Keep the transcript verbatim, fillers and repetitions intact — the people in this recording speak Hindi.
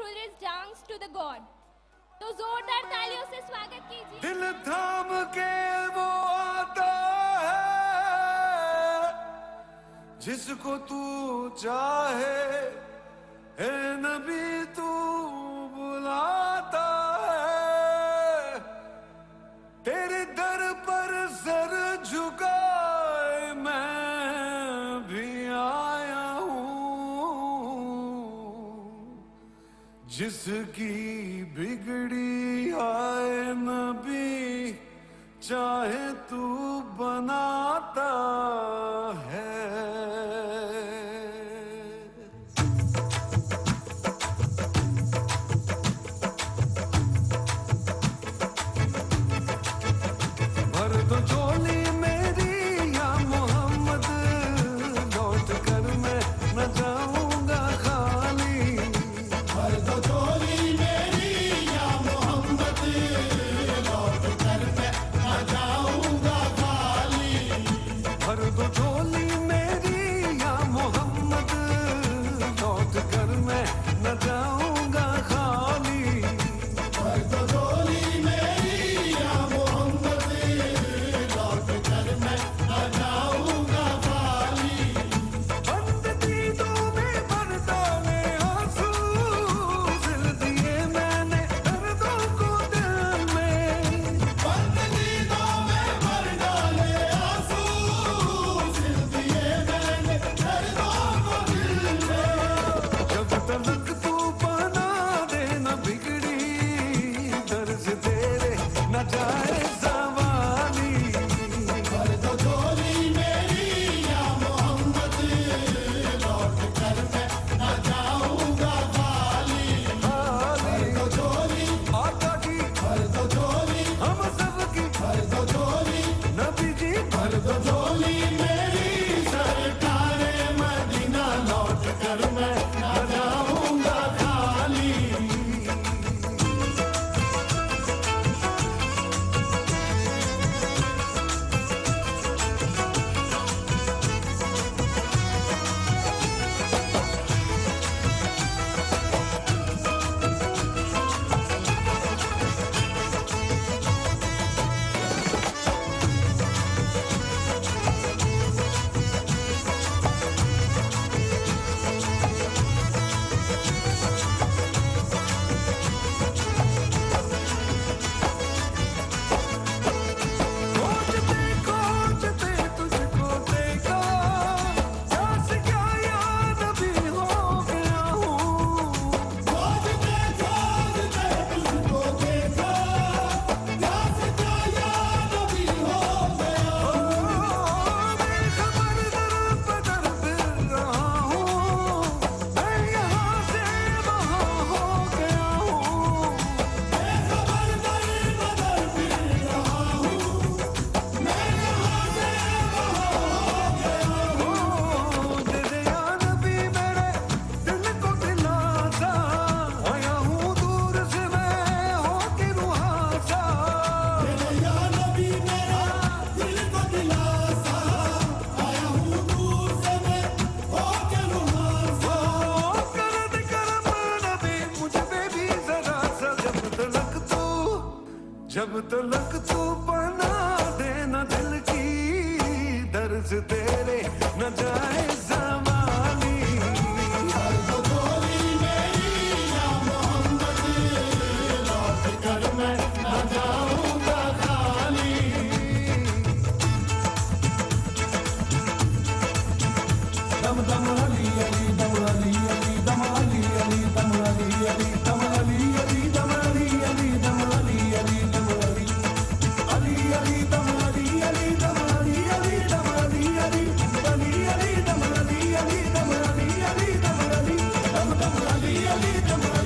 through this dance to the God. तो जोरदार तालियों से स्वागत कीजिए। दिल थाम के वो आता है जिसको तू चाहे, है नबी तू बुलाता है। तेरे दर पर सर झुकाए मैं भी आया हूँ, जिसकी बिगड़ी आए नबी चाहे तू बनाता है। भर दो झोली मेरी या मोहम्मद, लौट कर मैं न जाऊंगा खाली। भर दो झोली मेरी या मोहम्मद, लौट कर मैं न जाऊंगा खाली। भर दो झोली मेरी या मोहम्मद, लौट कर मैं न जाऊंगा खाली। भर दो झोली मेरी या मोहम्मद, लौट कर मैं न जाऊंगा खाली। बंद दीदों में भर डाले आंसू, सिल दिए मैंने दर्दों को दिल में। बंद दीदों में भर डाले आंसू, सिल दिए मैंने दर्दों को दिल में। जब तलक तू बना दे न बिगड़ी दर्ज तेरे न जाए ज़वाली। भर दो झोली मेरी या मोहम्मद, लौट कर मैं न जाऊंगा खाली। भर दो झोली आका की भर दो झोली हम सब की भर दो झोली नबी जी भर दो झोली मेरी सरकारे मदीना, लौट कर मैं न जाऊंगा खाली। खोजते खोजते तुझको देखा, प्यास क्या याद भी हो गया हूँ। खोजते खोजते तुझको देखा, प्यास का याद भी हो गया। बेखबर दर बदर फिर रहा हूँ, मैं यहाँ से वहाँ हो गया हूँ। बेखबर दर बदर फिर रहा हूँ, मैं यहाँ से वहाँ हो गया हूँ। दे दे या नबी मेरे दिल को दिलासा, आया हूँ दूर से मैं होके रुहासा। या नबी मेरा दिल को दिलासा, आया हूँ दूर से मैं होके रुहासा। कर दे करम नबी मुझ पे भी जरा सा, जब तलक तू जब तलक तू बना देना दिल की दर्ज तेरे न जाए ज़वाली। भर दो झोली मेरी या मोहम्मद, लौट कर मैं न जाऊंगा खाली। दम दम अली अली दम अली अली दम अली अली दम अली अली दम अली अली दम अली अली दम अली अली दम अली अली अली दम अली अली दम अली अली दम अली अली अली अली दम अली अली दम अली अली दम अली दम दम अली अली दम अली